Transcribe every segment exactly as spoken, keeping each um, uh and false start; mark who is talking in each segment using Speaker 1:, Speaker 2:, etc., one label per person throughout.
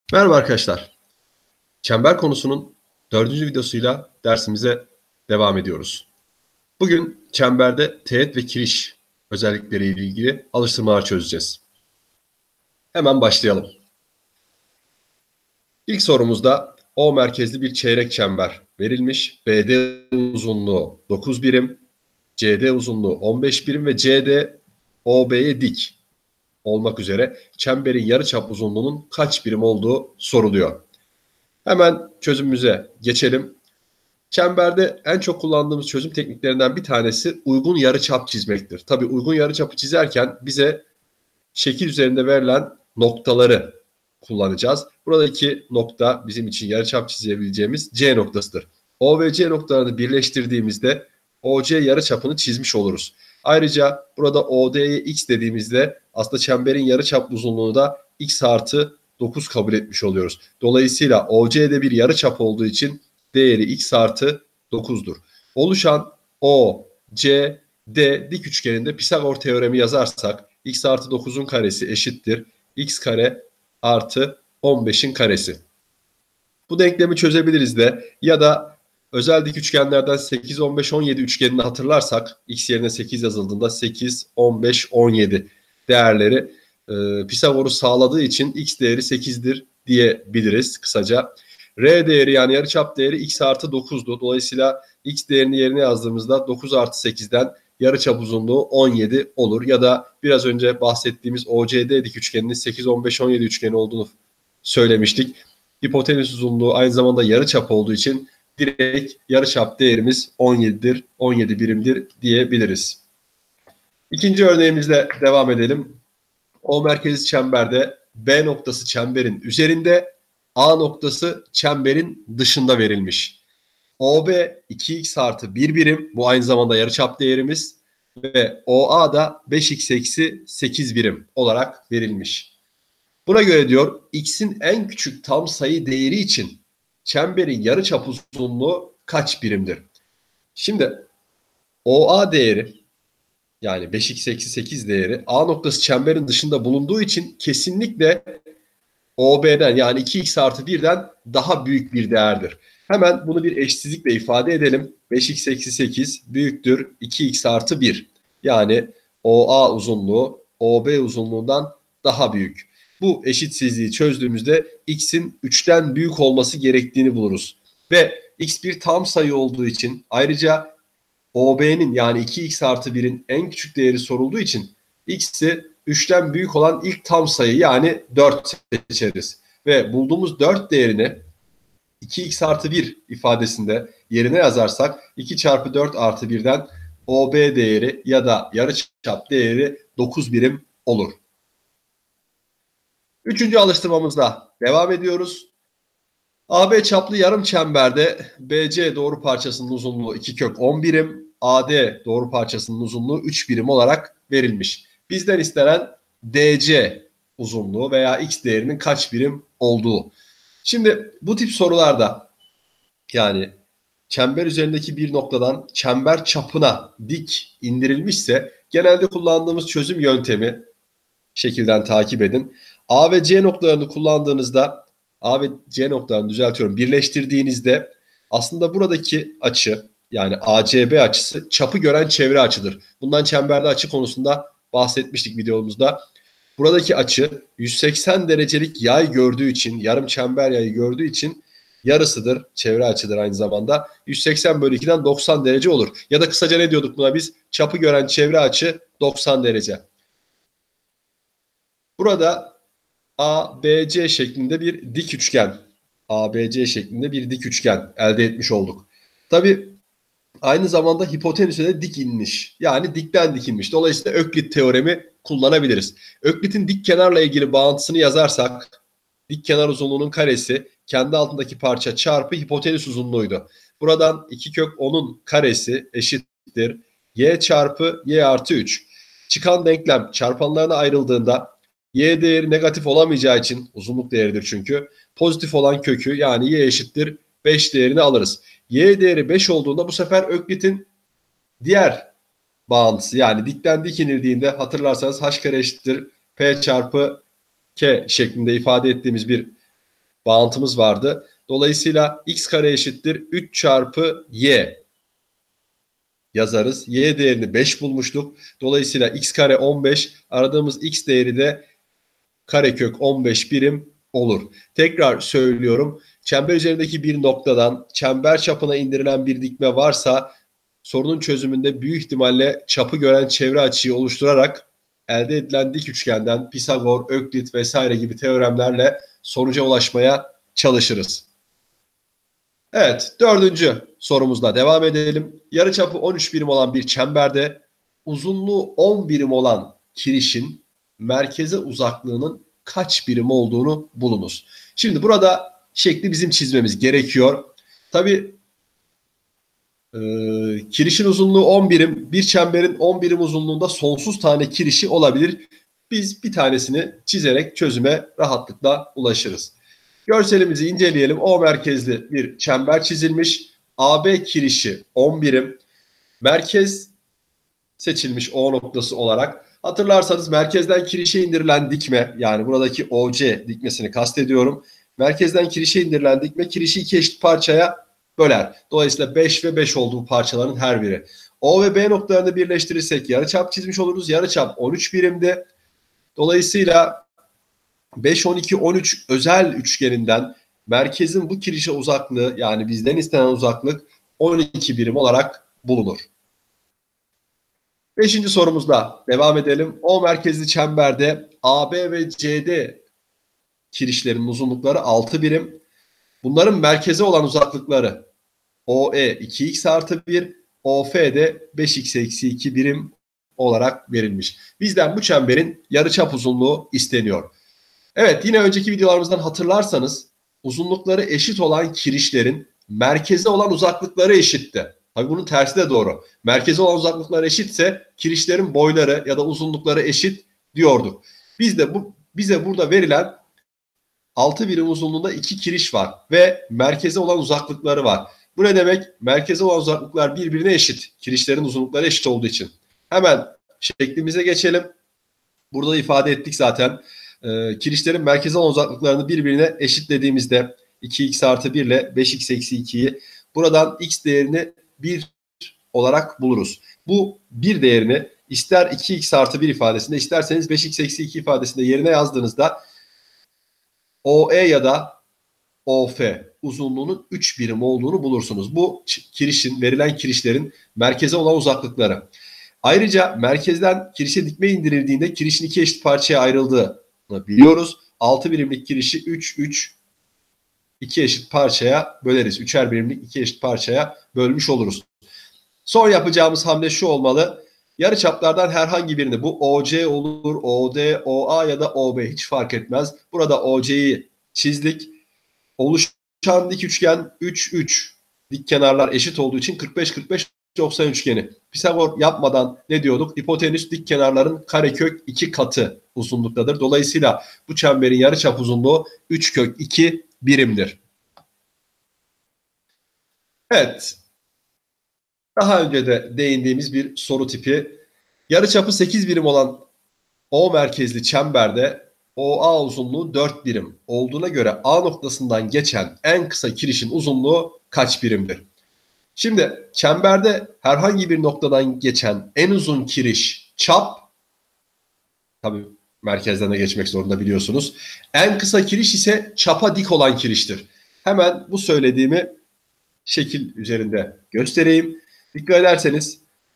Speaker 1: Merhaba arkadaşlar. Çember konusunun dördüncü videosuyla dersimize devam ediyoruz. Bugün çemberde teğet ve kiriş özellikleriyle ilgili alıştırmalar çözeceğiz. Hemen başlayalım. İlk sorumuzda O merkezli bir çeyrek çember verilmiş. B D uzunluğu dokuz birim, C D uzunluğu on beş birim ve C D O B'ye dik olmak üzere çemberin yarıçap uzunluğunun kaç birim olduğu soruluyor. Hemen çözümümüze geçelim. Çemberde en çok kullandığımız çözüm tekniklerinden bir tanesi uygun yarıçap çizmektir. Tabii uygun yarıçapı çizerken bize şekil üzerinde verilen noktaları kullanacağız. Buradaki nokta bizim için yarıçap çizebileceğimiz C noktasıdır. O ve C noktalarını birleştirdiğimizde O C yarıçapını çizmiş oluruz. Ayrıca burada O D'ye X dediğimizde aslında çemberin yarıçap uzunluğunu da X artı dokuz kabul etmiş oluyoruz. Dolayısıyla O C'de bir yarıçap olduğu için değeri X artı dokuzdur. Oluşan O, C, D dik üçgeninde Pisagor teoremi yazarsak X artı dokuzun karesi eşittir X kare artı on beşin karesi. Bu denklemi çözebiliriz de ya da özel dik üçgenlerden sekiz, on beş, on yedi üçgenini hatırlarsak X yerine sekiz yazıldığında sekiz, on beş, on yedi değerleri e, Pisagor'u sağladığı için X değeri sekizdir diyebiliriz kısaca. R değeri yani yarıçap değeri X artı dokuzdu. Dolayısıyla X değerini yerine yazdığımızda dokuz artı sekizden yarıçap uzunluğu on yedi olur. Ya da biraz önce bahsettiğimiz O C D dik üçgeninin sekiz, on beş, on yedi üçgeni olduğunu söylemiştik. Hipotenüs uzunluğu aynı zamanda yarıçap olduğu için direkt yarıçap değerimiz on yedidir, on yedi birimdir diyebiliriz. İkinci örneğimizle devam edelim. O merkezi çemberde B noktası çemberin üzerinde, A noktası çemberin dışında verilmiş. O B iki x artı bir birim, bu aynı zamanda yarıçap değerimiz ve O A da beş x eksi sekiz birim olarak verilmiş. Buna göre diyor x'in en küçük tam sayı değeri için çemberin yarıçap uzunluğu kaç birimdir? Şimdi O A değeri yani beş x eksi sekiz değeri A noktası çemberin dışında bulunduğu için kesinlikle O B'den yani iki x artı birden daha büyük bir değerdir. Hemen bunu bir eşitsizlikle ifade edelim. beş x eksi sekiz büyüktür iki x artı bir. Yani O A uzunluğu O B uzunluğundan daha büyük. Bu eşitsizliği çözdüğümüzde x'in üçten büyük olması gerektiğini buluruz. Ve x bir tam sayı olduğu için ayrıca O B'nin yani iki x artı birin en küçük değeri sorulduğu için x'i üçten büyük olan ilk tam sayı yani dört seçeriz. Ve bulduğumuz dört değerini iki x artı bir ifadesinde yerine yazarsak iki çarpı dört artı birden O B değeri ya da yarıçap değeri dokuz birim olur. Üçüncü alıştırmamızla devam ediyoruz. A B çaplı yarım çemberde B C doğru parçasının uzunluğu iki kök on birim, A D doğru parçasının uzunluğu üç birim olarak verilmiş. Bizden istenen D C uzunluğu veya X değerinin kaç birim olduğu. Şimdi bu tip sorularda yani çember üzerindeki bir noktadan çember çapına dik indirilmişse genelde kullandığımız çözüm yöntemi şekilden takip edin. A ve C noktalarını kullandığınızda A ve C noktalarını düzeltiyorum birleştirdiğinizde aslında buradaki açı yani A C B açısı çapı gören çevre açıdır. Bundan çemberde açı konusunda bahsetmiştik videomuzda. Buradaki açı yüz seksen derecelik yay gördüğü için yarım çember yayı gördüğü için yarısıdır. Çevre açıdır aynı zamanda. yüz seksen bölü ikiden doksan derece olur. Ya da kısaca ne diyorduk buna biz? Çapı gören çevre açı doksan derece. Burada A B C şeklinde bir dik üçgen, A B C şeklinde bir dik üçgen elde etmiş olduk. Tabii aynı zamanda hipotenüse de dik inmiş. Yani dikten dikilmiş. Dolayısıyla Öklit teoremi kullanabiliriz. Öklit'in dik kenarla ilgili bağıntısını yazarsak dik kenar uzunluğunun karesi kendi altındaki parça çarpı hipotenüs uzunluğuydu. Buradan iki kök onun karesi eşittir y çarpı y artı üç. Çıkan denklem çarpanlarına ayrıldığında y değeri negatif olamayacağı için uzunluk değeridir çünkü pozitif olan kökü yani y eşittir beş değerini alırız. Y değeri beş olduğunda bu sefer Öklit'in diğer bağıntısı yani dikten dik inildiğinde hatırlarsanız h kare eşittir p çarpı k şeklinde ifade ettiğimiz bir bağıntımız vardı. Dolayısıyla x kare eşittir üç çarpı y yazarız. Y değerini beş bulmuştuk. Dolayısıyla x kare on beş, aradığımız x değeri de karekök on beş birim olur. Tekrar söylüyorum. Çember üzerindeki bir noktadan çember çapına indirilen bir dikme varsa sorunun çözümünde büyük ihtimalle çapı gören çevre açıyı oluşturarak elde edilen dik üçgenden Pisagor, Öklit vesaire gibi teoremlerle sonuca ulaşmaya çalışırız. Evet, dördüncü sorumuzla devam edelim. Yarıçapı on üç birim olan bir çemberde uzunluğu on birim olan kirişin merkeze uzaklığının kaç birim olduğunu bulunuz. Şimdi burada şekli bizim çizmemiz gerekiyor. Tabii e, kirişin uzunluğu on birim, bir çemberin on birim uzunluğunda sonsuz tane kirişi olabilir. Biz bir tanesini çizerek çözüme rahatlıkla ulaşırız. Görselimizi inceleyelim. O merkezli bir çember çizilmiş. A B kirişi on birim. Merkez seçilmiş O noktası olarak. Hatırlarsanız merkezden kirişe indirilen dikme, yani buradaki O C dikmesini kastediyorum. Merkezden kirişe indirilen dikme kirişi iki eşit parçaya böler. Dolayısıyla beş ve beş oldu bu parçaların her biri. O ve B noktalarını birleştirirsek yarıçap çizmiş oluruz. Yarıçap on üç birimdi. Dolayısıyla beş, on iki, on üç özel üçgeninden merkezin bu kirişe uzaklığı, yani bizden istenen uzaklık on iki birim olarak bulunur. Beşinci sorumuzla devam edelim. O merkezli çemberde A B ve C D kirişlerinin uzunlukları altı birim. Bunların merkeze olan uzaklıkları O E iki x artı bir, O F de beş x eksi iki birim olarak verilmiş. Bizden bu çemberin yarıçap uzunluğu isteniyor. Evet, yine önceki videolarımızdan hatırlarsanız uzunlukları eşit olan kirişlerin merkeze olan uzaklıkları eşitti. Tabii bunun tersi de doğru. Merkeze olan uzaklıkları eşitse kirişlerin boyları ya da uzunlukları eşit diyorduk. Biz de bu bize burada verilen altı birim uzunluğunda iki kiriş var ve merkeze olan uzaklıkları var. Bu ne demek? Merkeze olan uzaklıklar birbirine eşit. Kirişlerin uzunlukları eşit olduğu için. Hemen şeklimize geçelim. Burada ifade ettik zaten. Ee, kirişlerin merkeze olan uzaklıklarını birbirine eşitlediğimizde iki x artı bir ile beş x eksi ikiyi buradan x değerini bir olarak buluruz. Bu bir değerini ister iki x artı bir ifadesinde isterseniz beş x eksi iki ifadesinde yerine yazdığınızda O E ya da O F uzunluğunun üç birim olduğunu bulursunuz. Bu kirişin, verilen kirişlerin merkeze olan uzaklıkları. Ayrıca merkezden kirişe dikme indirildiğinde kirişin iki eşit parçaya ayrıldığını biliyoruz. altı birimlik kirişi üç, üç, iki eşit parçaya böleriz. üçer birimlik iki eşit parçaya bölmüş oluruz. Son yapacağımız hamle şu olmalı. Yarıçaplardan herhangi birini, bu O C olur, O D, O A ya da O B hiç fark etmez. Burada O C'yi çizdik. Oluşan dik üçgen üç, üç. Dik kenarlar eşit olduğu için kırk beş, kırk beş, doksan üçgeni. Pisagor yapmadan ne diyorduk? Hipotenüs dik kenarların karekök iki katı uzunluktadır. Dolayısıyla bu çemberin yarıçap uzunluğu üç kök iki birimdir. Evet. Daha önce de değindiğimiz bir soru tipi. Yarıçapı sekiz birim olan O merkezli çemberde O A uzunluğu dört birim olduğuna göre A noktasından geçen en kısa kirişin uzunluğu kaç birimdir? Şimdi çemberde herhangi bir noktadan geçen en uzun kiriş çap, tabii merkezden de geçmek zorunda biliyorsunuz. En kısa kiriş ise çapa dik olan kiriştir. Hemen bu söylediğimi şekil üzerinde göstereyim. Dikkat ederseniz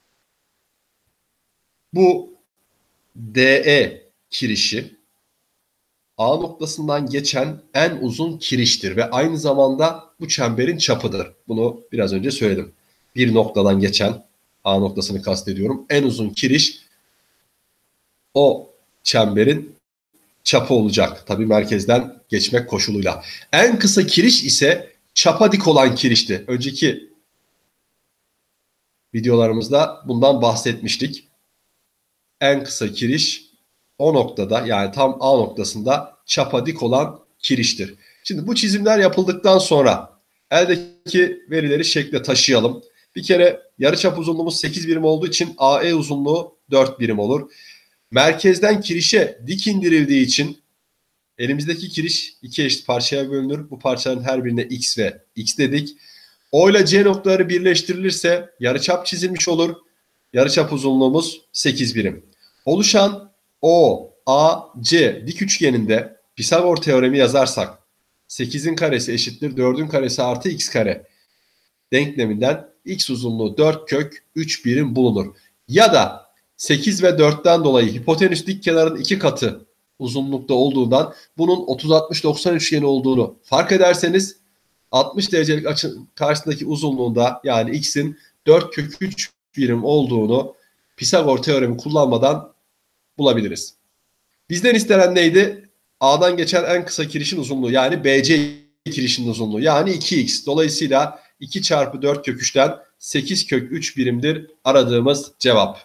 Speaker 1: bu D E kirişi A noktasından geçen en uzun kiriştir ve aynı zamanda bu çemberin çapıdır. Bunu biraz önce söyledim. Bir noktadan geçen, A noktasını kastediyorum, en uzun kiriş o çemberin çapı olacak. Tabii merkezden geçmek koşuluyla. En kısa kiriş ise çapa dik olan kirişti. Önceki videolarımızda bundan bahsetmiştik. En kısa kiriş o noktada, yani tam A noktasında çapa dik olan kiriştir. Şimdi bu çizimler yapıldıktan sonra eldeki verileri şekle taşıyalım. Bir kere yarıçap uzunluğumuz sekiz birim olduğu için A E uzunluğu dört birim olur. Merkezden kirişe dik indirildiği için Elimizdeki kiriş iki eşit parçaya bölünür. Bu parçaların her birine x ve x dedik. O ile C noktaları birleştirilirse yarıçap çizilmiş olur. Yarıçap uzunluğumuz sekiz birim. Oluşan O, A, C dik üçgeninde Pisagor teoremi yazarsak sekizin karesi eşittir dördün karesi artı x kare denkleminden x uzunluğu dört kök üç birim bulunur. Ya da sekiz ve dörtten dolayı hipotenüs dik kenarın iki katı uzunlukta olduğundan bunun otuz altmış doksan üçgeni olduğunu fark ederseniz altmış derecelik açının karşısındaki uzunluğunda yani x'in dört kök üç birim olduğunu Pisagor teoremi kullanmadan bulabiliriz. Bizden istenen neydi? A'dan geçen en kısa kirişin uzunluğu yani B C kirişin uzunluğu yani iki x. Dolayısıyla iki çarpı dört kök üçten sekiz kök üç birimdir aradığımız cevap.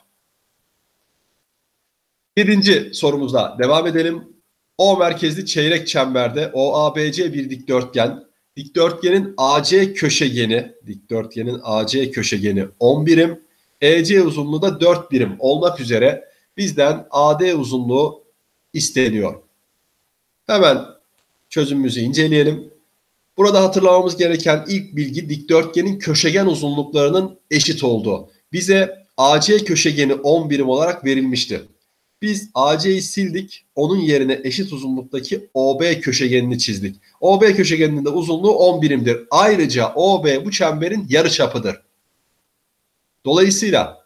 Speaker 1: Yedinci sorumuzla devam edelim. O merkezli çeyrek çemberde O A B C bir dikdörtgen. Dikdörtgenin A C köşegeni, dikdörtgenin A C köşegeni on birim, E C uzunluğu da dört birim olmak üzere bizden A D uzunluğu isteniyor. Hemen çözümümüzü inceleyelim. Burada hatırlamamız gereken ilk bilgi dikdörtgenin köşegen uzunluklarının eşit olduğu. Bize A C köşegeni on birim olarak verilmişti. Biz A C'yi sildik. Onun yerine eşit uzunluktaki O B köşegenini çizdik. O B köşegeninin de uzunluğu on birimdir. Ayrıca O B bu çemberin yarıçapıdır. Dolayısıyla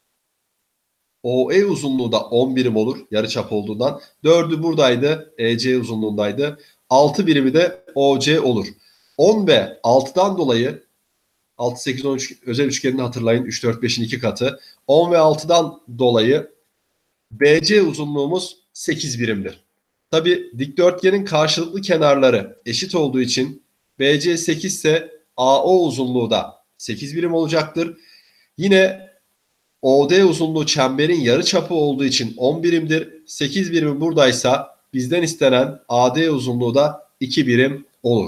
Speaker 1: O E uzunluğu da on birim olur yarıçap olduğundan. dördü buradaydı. E C uzunluğundaydı. altı birimi de O C olur. on ve altıdan dolayı altı, sekiz, on üç özel üçgenini hatırlayın. üç, dört, beşin iki katı. on ve altıdan dolayı B C uzunluğumuz sekiz birimdir. Tabi dikdörtgenin karşılıklı kenarları eşit olduğu için B C sekiz ise A O uzunluğu da sekiz birim olacaktır. Yine O D uzunluğu çemberin yarıçapı olduğu için on birimdir. sekiz birimi buradaysa bizden istenen A D uzunluğu da iki birim olur.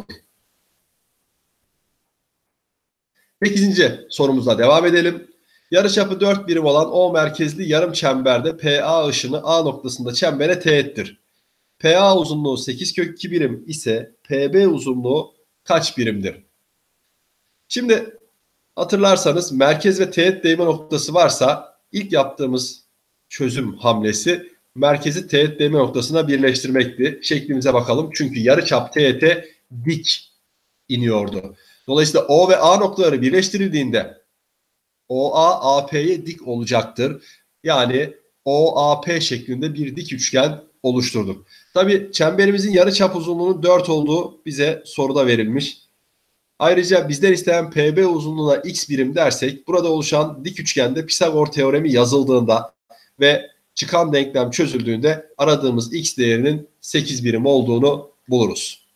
Speaker 1: sekizinci sorumuzla devam edelim. Yarıçapı dört birim olan O merkezli yarım çemberde P A ışını A noktasında çembere teğettir. P A uzunluğu sekiz kök iki birim ise P B uzunluğu kaç birimdir? Şimdi hatırlarsanız merkez ve teğet değme noktası varsa ilk yaptığımız çözüm hamlesi merkezi teğet değme noktasına birleştirmekti. Şeklimize bakalım. Çünkü yarıçap teğete dik iniyordu. Dolayısıyla O ve A noktaları birleştirildiğinde O A A P'ye dik olacaktır. Yani O A P şeklinde bir dik üçgen oluşturduk. Tabii çemberimizin yarıçap uzunluğunun dört olduğu bize soruda verilmiş. Ayrıca bizden istenen P B uzunluğuna x birim dersek burada oluşan dik üçgende Pisagor teoremi yazıldığında ve çıkan denklem çözüldüğünde aradığımız x değerinin sekiz birim olduğunu buluruz.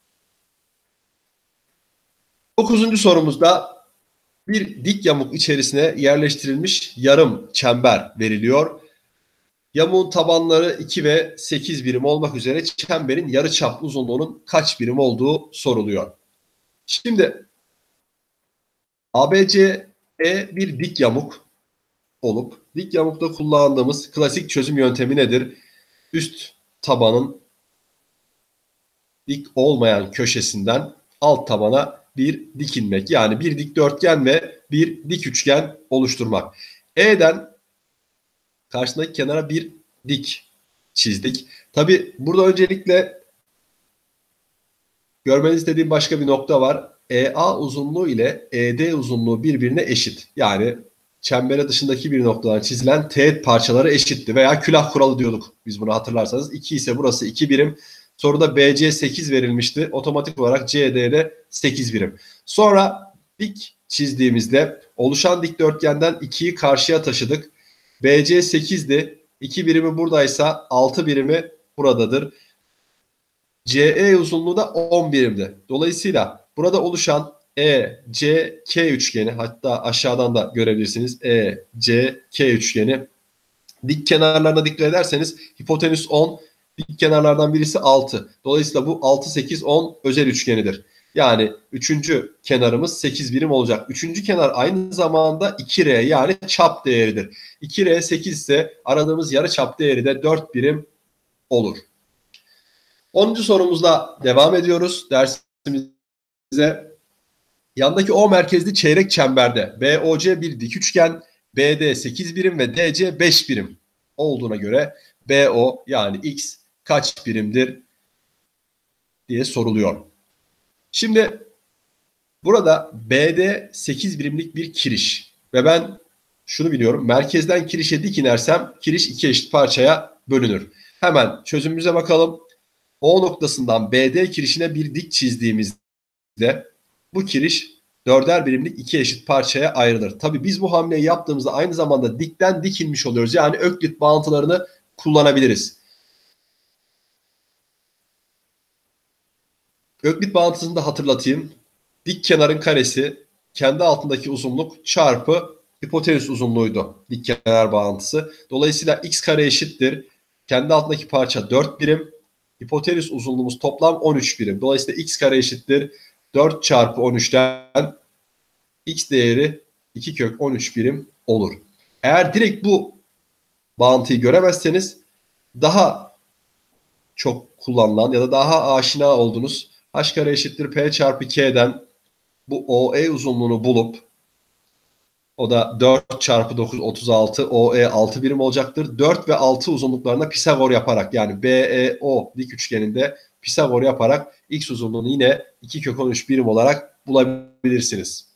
Speaker 1: dokuzuncu sorumuzda bir dik yamuk içerisine yerleştirilmiş yarım çember veriliyor. Yamuğun tabanları iki ve sekiz birim olmak üzere çemberin yarıçap uzunluğunun kaç birim olduğu soruluyor. Şimdi A B C E bir dik yamuk olup dik yamukta kullandığımız klasik çözüm yöntemi nedir? Üst tabanın dik olmayan köşesinden alt tabana bir dik inmek. Yani bir dikdörtgen ve bir dik üçgen oluşturmak. E'den karşısındaki kenara bir dik çizdik. Tabi burada öncelikle görmenizi istediğim başka bir nokta var. E A uzunluğu ile E D uzunluğu birbirine eşit. Yani çembere dışındaki bir noktadan çizilen teğet parçaları eşitti. Veya külah kuralı diyorduk biz bunu hatırlarsanız. iki ise burası iki birim. Soruda B C sekiz verilmişti. Otomatik olarak C D'de sekiz birim. Sonra dik çizdiğimizde oluşan dikdörtgenden ikiyi karşıya taşıdık. B C sekizdi. iki birimi buradaysa altı birimi buradadır. C E uzunluğu da on birimdi. Dolayısıyla burada oluşan E C K üçgeni, hatta aşağıdan da görebilirsiniz. E C K üçgeni. Dik kenarlarına dikkat ederseniz hipotenüs on, dik kenarlardan birisi altı. Dolayısıyla bu altı, sekiz, on özel üçgenidir. Yani üçüncü kenarımız sekiz birim olacak. Üçüncü kenar aynı zamanda iki R yani çap değeridir. iki R sekiz ise aradığımız yarı çap değeri de dört birim olur. onuncu sorumuzla devam ediyoruz dersimize. Yandaki O merkezli çeyrek çemberde B O C bir dik üçgen, B D sekiz birim ve D C beş birim olduğuna göre B O yani X kaç birimdir diye soruluyor. Şimdi burada B D sekiz birimlik bir kiriş ve ben şunu biliyorum. Merkezden kirişe dik inersem kiriş iki eşit parçaya bölünür. Hemen çözümümüze bakalım. O noktasından B D kirişine bir dik çizdiğimizde bu kiriş dörder birimlik iki eşit parçaya ayrılır. Tabii biz bu hamleyi yaptığımızda aynı zamanda dikten dik inmiş oluyoruz. Yani Öklit bağıntılarını kullanabiliriz. Öklit bağıntısını da hatırlatayım. Dik kenarın karesi kendi altındaki uzunluk çarpı hipotenüs uzunluğuydu. Dik kenar bağıntısı. Dolayısıyla x kare eşittir. Kendi altındaki parça dört birim. Hipotenüs uzunluğumuz toplam on üç birim. Dolayısıyla x kare eşittir. dört çarpı on üçten x değeri iki kök on üç birim olur. Eğer direkt bu bağıntıyı göremezseniz daha çok kullanılan ya da daha aşina olduğunuz h kare eşittir p çarpı k'den bu O E uzunluğunu bulup o da dört çarpı dokuz otuz altı O E altı birim olacaktır. dört ve altı uzunluklarına Pisagor yaparak yani B E O dik üçgeninde Pisagor yaparak x uzunluğunu yine iki kök on üç birim olarak bulabilirsiniz.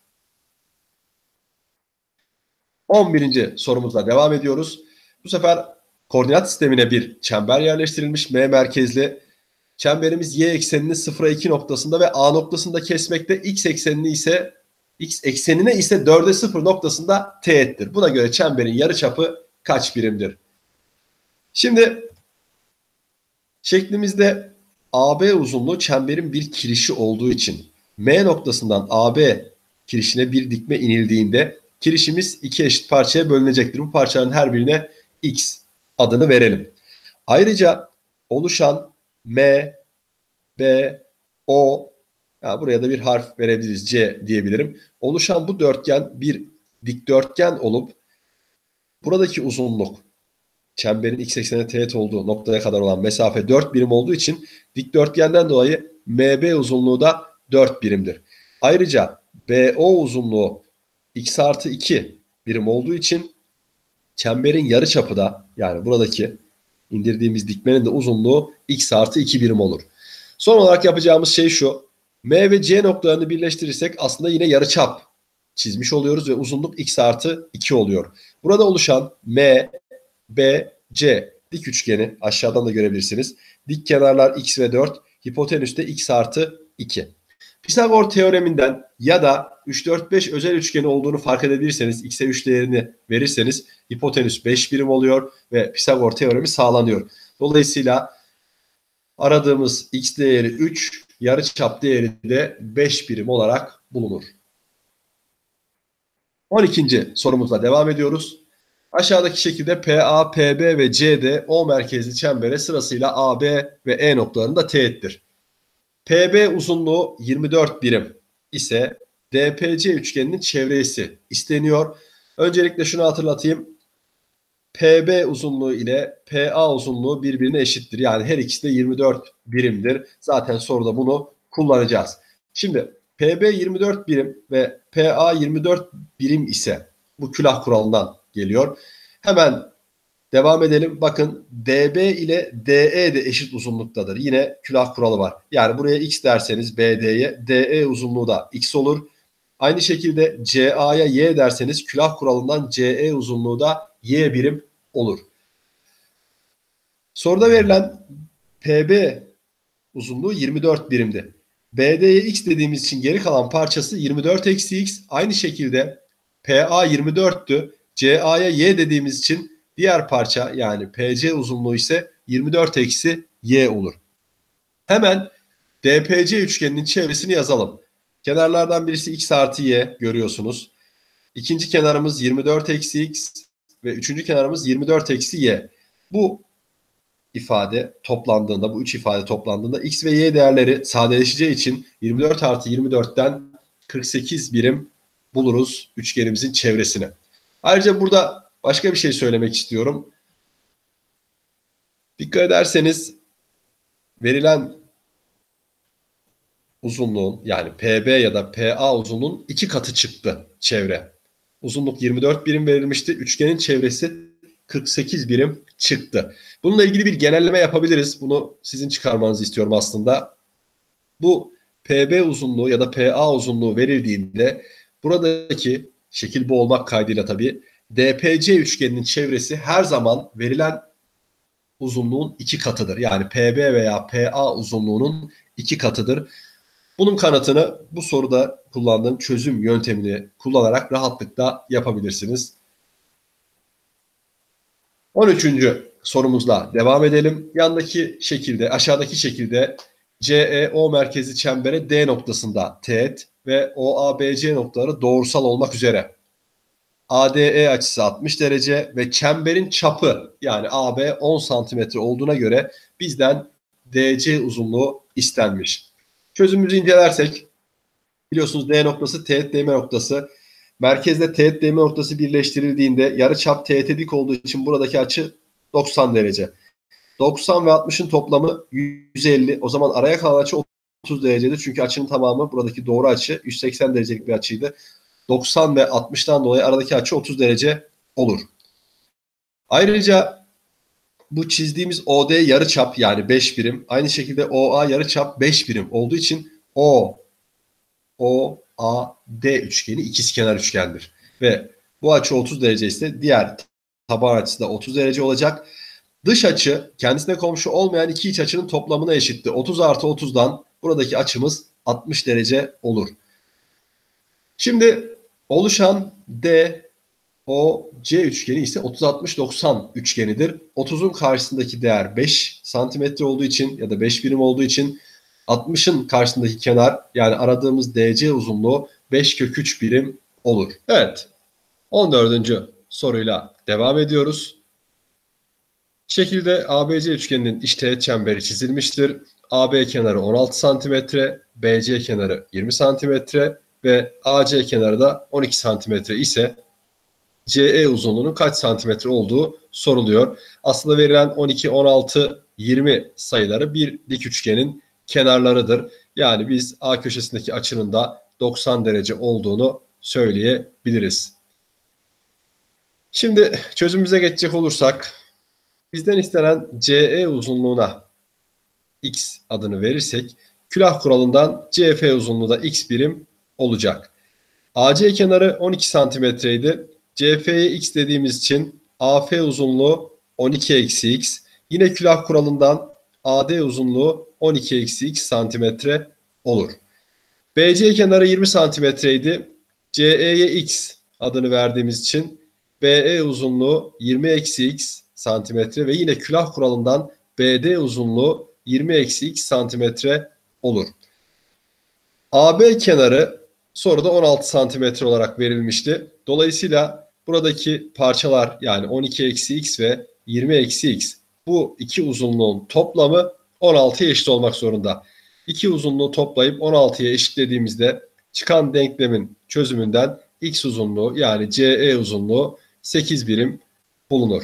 Speaker 1: on birinci sorumuzla devam ediyoruz. Bu sefer koordinat sistemine bir çember yerleştirilmiş M merkezli. Çemberimiz y eksenini sıfıra iki noktasında ve A noktasında kesmekte, x eksenini ise x eksenine ise dörde sıfır noktasında teğettir. Buna göre çemberin yarıçapı kaç birimdir? Şimdi şeklimizde A B uzunluğu çemberin bir kirişi olduğu için M noktasından A B kirişine bir dikme inildiğinde kirişimiz iki eşit parçaya bölünecektir. Bu parçaların her birine x adını verelim. Ayrıca oluşan M, B, O, ya buraya da bir harf verebiliriz, C diyebilirim. Oluşan bu dörtgen bir dikdörtgen olup buradaki uzunluk çemberin x eksenine teğet olduğu noktaya kadar olan mesafe dört birim olduğu için dikdörtgenden dolayı M B uzunluğu da dört birimdir. Ayrıca B O uzunluğu x artı iki birim olduğu için çemberin yarıçapı da yani buradaki indirdiğimiz dikmenin de uzunluğu x artı iki birim olur. Son olarak yapacağımız şey şu. M ve C noktalarını birleştirirsek aslında yine yarıçap çizmiş oluyoruz ve uzunluk x artı iki oluyor. Burada oluşan M, B, C dik üçgeni aşağıdan da görebilirsiniz. Dik kenarlar x ve dört, hipotenüste x artı iki. Pisagor teoreminden ya da üç dört beş özel üçgeni olduğunu fark edebilirseniz, x'e üç değerini verirseniz hipotenüs beş birim oluyor ve Pisagor teoremi sağlanıyor. Dolayısıyla aradığımız x değeri üç, yarıçap değeri de beş birim olarak bulunur. on ikinci sorumuzla devam ediyoruz. Aşağıdaki şekilde P A, P B ve C D O merkezli çembere sırasıyla A, B ve E noktalarında teğettir. P B uzunluğu yirmi dört birim ise D P C üçgeninin çevresi isteniyor. Öncelikle şunu hatırlatayım. P B uzunluğu ile P A uzunluğu birbirine eşittir. Yani her ikisi de yirmi dört birimdir. Zaten soruda bunu kullanacağız. Şimdi P B yirmi dört birim ve P A yirmi dört birim ise bu külah kuralından geliyor. Hemen devam edelim. Bakın D B ile D E de eşit uzunluktadır. Yine külah kuralı var. Yani buraya x derseniz B D'ye D E uzunluğu da x olur. Aynı şekilde C A'ya y derseniz külah kuralından C E uzunluğu da y birim olur. Soruda verilen P B uzunluğu yirmi dört birimdi. B D'ye x dediğimiz için geri kalan parçası yirmi dört eksi x. Aynı şekilde P A yirmi dörttü. C A'ya y dediğimiz için diğer parça yani P C uzunluğu ise yirmi dört eksi y olur. Hemen D P C üçgeninin çevresini yazalım. Kenarlardan birisi x artı y görüyorsunuz. İkinci kenarımız yirmi dört eksi x ve üçüncü kenarımız yirmi dört eksi y. Bu ifade toplandığında, bu üç ifade toplandığında x ve y değerleri sadeleşeceği için yirmi dört artı yirmi dörtten kırk sekiz birim buluruz üçgenimizin çevresini. Ayrıca burada başka bir şey söylemek istiyorum. Dikkat ederseniz verilen uzunluğun yani P B ya da P A uzunluğun iki katı çıktı çevre. Uzunluk yirmi dört birim verilmişti. Üçgenin çevresi kırk sekiz birim çıktı. Bununla ilgili bir genelleme yapabiliriz. Bunu sizin çıkarmanızı istiyorum aslında. Bu P B uzunluğu ya da P A uzunluğu verildiğinde buradaki şekil bu olmak kaydıyla tabii D P C üçgeninin çevresi her zaman verilen uzunluğun iki katıdır. Yani P B veya P A uzunluğunun iki katıdır. Bunun kanıtını bu soruda kullandığım çözüm yöntemini kullanarak rahatlıkla yapabilirsiniz. on üçüncü sorumuzla devam edelim. Yandaki şekilde, aşağıdaki şekilde C E O merkezi çembere D noktasında teğet ve O A B C noktaları doğrusal olmak üzere A D E açısı altmış derece ve çemberin çapı yani A B on santimetre olduğuna göre bizden D C uzunluğu istenmiş. Çözümümüzü incelersek biliyorsunuz D noktası teğet değme noktası. Merkezde teğet değme noktası birleştirildiğinde yarıçap teğete dik olduğu için buradaki açı doksan derece. doksan ve altmışın toplamı yüz elli. O zaman araya kalan açı otuz derecedir. Çünkü açının tamamı buradaki doğru açı yüz seksen derecelik bir açıydı. doksan ve altmıştan dolayı aradaki açı otuz derece olur. Ayrıca bu çizdiğimiz O D yarıçap yani beş birim. Aynı şekilde O A yarıçap beş birim olduğu için O, O, A, D üçgeni ikizkenar üçgendir. Ve bu açı otuz derece ise diğer taban açısı da otuz derece olacak. Dış açı kendisine komşu olmayan iki iç açının toplamına eşitti. otuz artı otuzdan buradaki açımız altmış derece olur. Şimdi oluşan D, O, C üçgeni ise otuz altmış doksan üçgenidir. otuzun karşısındaki değer beş santimetre olduğu için ya da beş birim olduğu için altmışın karşısındaki kenar yani aradığımız D C uzunluğu beş kök üç birim olur. Evet, on dördüncü soruyla devam ediyoruz. Şekilde A B C üçgeninin iç teğet çemberi çizilmiştir. A B kenarı on altı santimetre, B C kenarı yirmi santimetre ve A C kenarı da on iki santimetre ise C E uzunluğunun kaç santimetre olduğu soruluyor. Aslında verilen on iki, on altı, yirmi sayıları bir dik üçgenin kenarlarıdır. Yani biz A köşesindeki açının da doksan derece olduğunu söyleyebiliriz. Şimdi çözümümüze geçecek olursak bizden istenen C E uzunluğuna X adını verirsek külah kuralından C F uzunluğu da X birim olacak. A C kenarı on iki santimetreydi. C F'ye X dediğimiz için A F uzunluğu on iki eksi X. Yine külah kuralından A D uzunluğu on iki eksi X santimetre olur. B C kenarı yirmi santimetreydi. C E'ye X adını verdiğimiz için B E uzunluğu yirmi eksi X santimetre ve yine külah kuralından B D uzunluğu yirmi eksi X santimetre olur. A B kenarı soruda on altı santimetre olarak verilmişti. Dolayısıyla buradaki parçalar yani on iki eksi X ve yirmi eksi X bu iki uzunluğun toplamı on altıya eşit olmak zorunda. İki uzunluğu toplayıp on altıya eşitlediğimizde çıkan denklemin çözümünden X uzunluğu yani C E uzunluğu sekiz birim bulunur.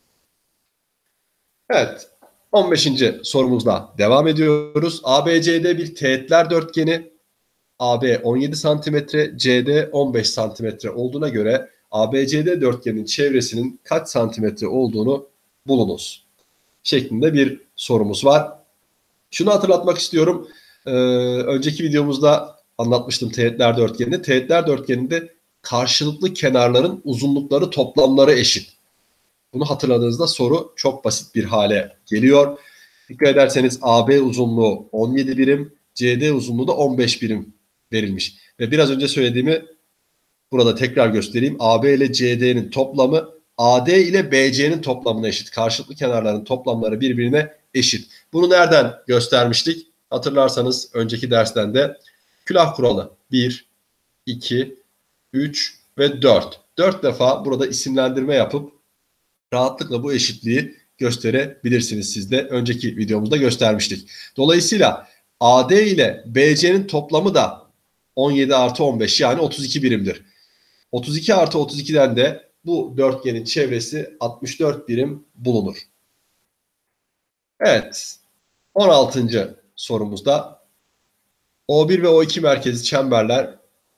Speaker 1: Evet, on beşinci sorumuzla devam ediyoruz. A B C D bir teğetler dörtgeni. A B on yedi santimetre, C D on beş santimetre olduğuna göre A B C D dörtgenin çevresinin kaç santimetre olduğunu bulunuz şeklinde bir sorumuz var. Şunu hatırlatmak istiyorum. Ee, önceki videomuzda anlatmıştım teğetler dörtgenini. Teğetler dörtgeninde karşılıklı kenarların uzunlukları toplamları eşit. Bunu hatırladığınızda soru çok basit bir hale geliyor. Dikkat ederseniz A B uzunluğu on yedi birim, C D uzunluğu da on beş birim verilmiş. Ve biraz önce söylediğimi burada tekrar göstereyim. A B ile C D'nin toplamı A D ile B C'nin toplamına eşit. Karşılıklı kenarların toplamları birbirine eşit. Bunu nereden göstermiştik? Hatırlarsanız önceki dersten de külah kuralı bir, iki, üç ve dört. dört defa burada isimlendirme yapıp rahatlıkla bu eşitliği gösterebilirsiniz. Siz de önceki videomuzda göstermiştik. Dolayısıyla A D ile B C'nin toplamı da on yedi artı on beş yani otuz iki birimdir. otuz iki artı otuz ikiden de bu dörtgenin çevresi altmış dört birim bulunur. Evet. on altıncı sorumuzda O bir ve O iki merkezi çemberlerin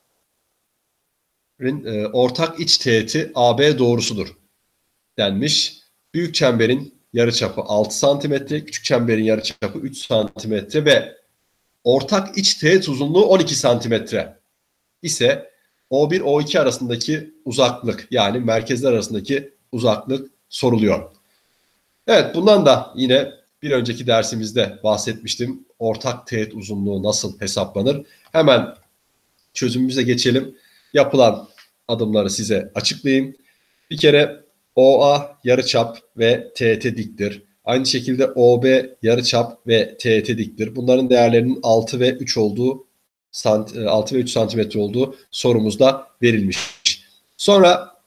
Speaker 1: e, ortak iç teğeti A B doğrusudur denmiş. Büyük çemberin yarıçapı altı santimetre, küçük çemberin yarıçapı üç santimetre ve ortak iç teğet uzunluğu on iki santimetre ise O bir O iki arasındaki uzaklık, yani merkezler arasındaki uzaklık soruluyor. Evet, bundan da yine bir önceki dersimizde bahsetmiştim. Ortak teğet uzunluğu nasıl hesaplanır? Hemen çözümümüze geçelim. Yapılan adımları size açıklayayım. Bir kere O A yarıçap ve teğete diktir. Aynı şekilde O B yarıçap ve teğete diktir. Bunların değerlerinin altı ve üç olduğu altı ve üç santimetre olduğu sorumuzda verilmiş. Sonra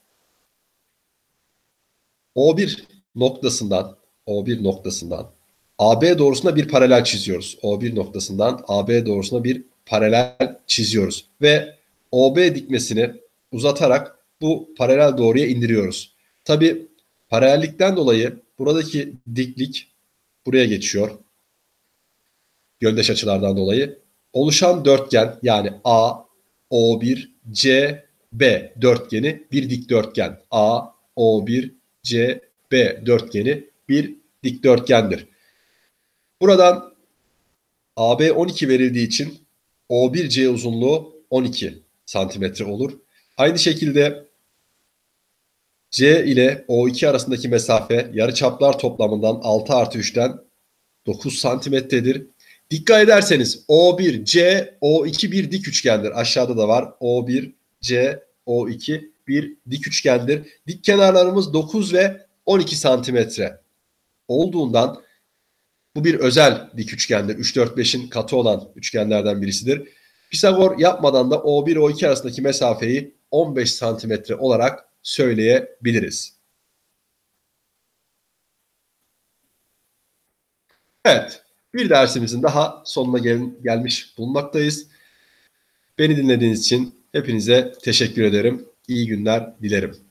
Speaker 1: O bir noktasından O bir noktasından A B doğrusuna bir paralel çiziyoruz. O bir noktasından A B doğrusuna bir paralel çiziyoruz ve O B dikmesini uzatarak bu paralel doğruya indiriyoruz. Tabi paralellikten dolayı buradaki diklik buraya geçiyor. Yöndeş açılardan dolayı. Oluşan dörtgen, yani A, O bir, C, B dörtgeni bir dikdörtgen. A, O bir, C, B dörtgeni bir dikdörtgendir. Buradan A B on iki verildiği için O bir C uzunluğu on iki santimetre olur. Aynı şekilde C ile O iki arasındaki mesafe yarıçaplar toplamından altı artı üçten dokuz santimetredir. Dikkat ederseniz O bir C, O iki bir dik üçgendir. Aşağıda da var. O bir C, O iki bir dik üçgendir. Dik kenarlarımız dokuz ve on iki santimetre olduğundan bu bir özel dik üçgendir. üç, dört, beşin katı olan üçgenlerden birisidir. Pisagor yapmadan da O bir O iki arasındaki mesafeyi on beş santimetre olarak söyleyebiliriz. Evet, bir dersimizin daha sonuna gel gelmiş bulunmaktayız. Beni dinlediğiniz için hepinize teşekkür ederim. İyi günler dilerim.